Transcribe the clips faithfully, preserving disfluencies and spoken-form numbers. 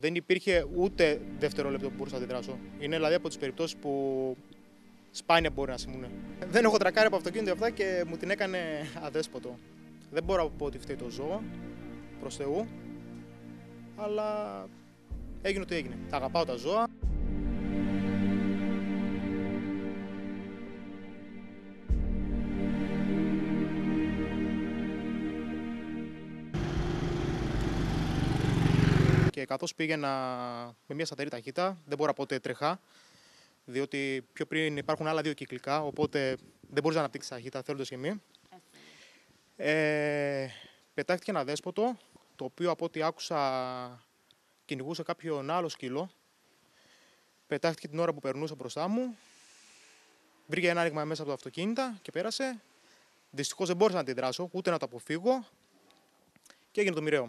Δεν υπήρχε ούτε δευτερόλεπτο που μπορούσα να αντιδράσω. Είναι δηλαδή από τις περιπτώσεις που σπάνια μπορεί να συμβούν. Δεν έχω τρακάρει από αυτοκίνητο αυτά και μου την έκανε αδέσποτο. Δεν μπορώ να πω ότι φταίει το ζώο, προς Θεού, αλλά έγινε ό,τι έγινε. Τα αγαπάω τα ζώα. Και καθώς πήγαινα με μια σταθερή ταχύτητα, δεν μπορώ να πω ότι τρέχα, διότι πιο πριν υπάρχουν άλλα δύο κυκλικά, οπότε δεν μπορείς να αναπτύξεις ταχύτητα θέλοντας και μη. Ε, πετάχτηκε ένα δέσποτο, το οποίο από ό,τι άκουσα κυνηγούσε κάποιον άλλο σκύλο. Πετάχτηκε την ώρα που περνούσα μπροστά μου, βρήκε ένα άνοιγμα μέσα από το αυτοκίνητα και πέρασε. Δυστυχώς δεν μπόρεσα να αντιδράσω, ούτε να το αποφύγω και έγινε το μοιραίο.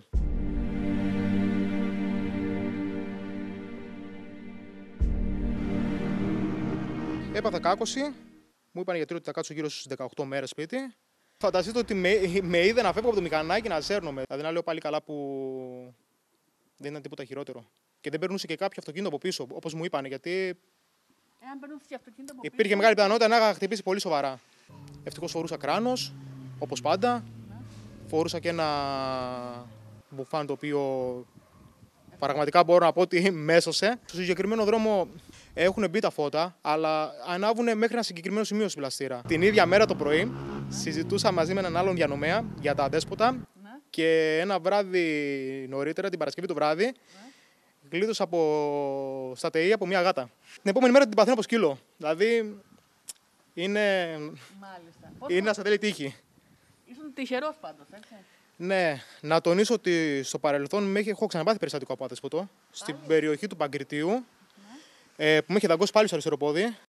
Έπαθα κάκωση, μου είπαν οι γιατροί ότι θα κάτσω γύρω στις δεκαοκτώ μέρες σπίτι. Φανταστείτε ότι με, με είδε να φεύγω από το μηχανάκι να σέρνομαι. Δηλαδή να λέω πάλι καλά που δεν ήταν τίποτα χειρότερο. Και δεν περνούσε και κάποιο αυτοκίνητο από πίσω, όπως μου είπαν, γιατί Εάν περνούσε και αυτοκίνητο από υπήρχε πίσω, μεγάλη πιθανότητα να είχα χτυπήσει πολύ σοβαρά. Ευτυχώς φορούσα κράνος, όπως πάντα. Φορούσα και ένα μπουφάν το οποίο πραγματικά μπορώ να πω ότι με έσωσε. Στο συγκεκριμένο δρόμο έχουν μπει τα φώτα, αλλά ανάβουν μέχρι ένα συγκεκριμένο σημείο στην πλαστήρα. Την ίδια μέρα το πρωί συζητούσα μαζί με έναν άλλον διανομέα για τα δέσποτα ναι. και ένα βράδυ νωρίτερα, την Παρασκευή το βράδυ, ναι. Γλίτωσα από στα ΤΕΙ από μια γάτα. Την επόμενη μέρα την παθαίνω από σκύλο. Δηλαδή είναι, είναι να θέλει τύχη. Ήσουν τυχερός πάντως, έτσι. Ναι, να τονίσω ότι στο παρελθόν με έχω ξαναπάθει περιστατικό από αδέσποτο στην περιοχή του Παγκριτίου, ναι. ε, που με είχε δαγκώσει πάλι στο αριστερό πόδι.